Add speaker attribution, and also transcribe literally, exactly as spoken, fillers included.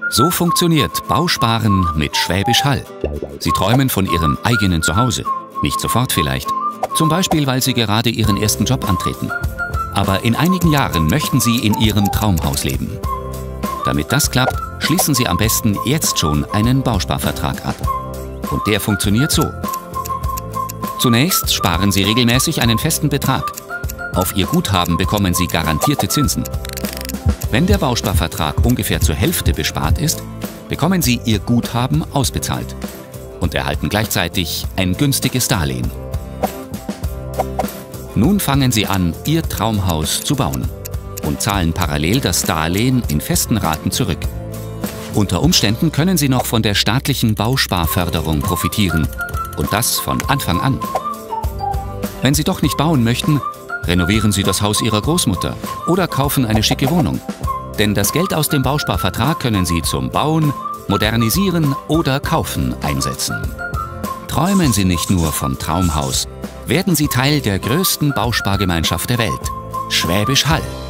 Speaker 1: So funktioniert Bausparen mit Schwäbisch Hall. Sie träumen von Ihrem eigenen Zuhause. Nicht sofort vielleicht. Zum Beispiel, weil Sie gerade Ihren ersten Job antreten. Aber in einigen Jahren möchten Sie in Ihrem Traumhaus leben. Damit das klappt, schließen Sie am besten jetzt schon einen Bausparvertrag ab. Und der funktioniert so. Zunächst sparen Sie regelmäßig einen festen Betrag. Auf Ihr Guthaben bekommen Sie garantierte Zinsen. Wenn der Bausparvertrag ungefähr zur Hälfte bespart ist, bekommen Sie Ihr Guthaben ausbezahlt und erhalten gleichzeitig ein günstiges Darlehen. Nun fangen Sie an, Ihr Traumhaus zu bauen und zahlen parallel das Darlehen in festen Raten zurück. Unter Umständen können Sie noch von der staatlichen Bausparförderung profitieren und das von Anfang an. Wenn Sie doch nicht bauen möchten, renovieren Sie das Haus Ihrer Großmutter oder kaufen eine schicke Wohnung. Denn das Geld aus dem Bausparvertrag können Sie zum Bauen, Modernisieren oder Kaufen einsetzen. Träumen Sie nicht nur vom Traumhaus, werden Sie Teil der größten Bauspargemeinschaft der Welt, Schwäbisch Hall.